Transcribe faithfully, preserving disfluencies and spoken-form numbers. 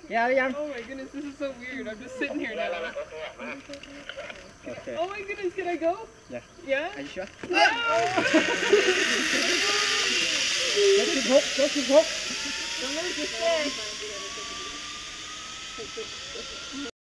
Yeah, yeah. Oh my goodness, this is so weird. I'm just sitting here now. Okay. Oh my goodness, can I go? Yeah. Yeah? Are you sure? No! Don't shoot hook, don't shoot hook. Don't lose your stay.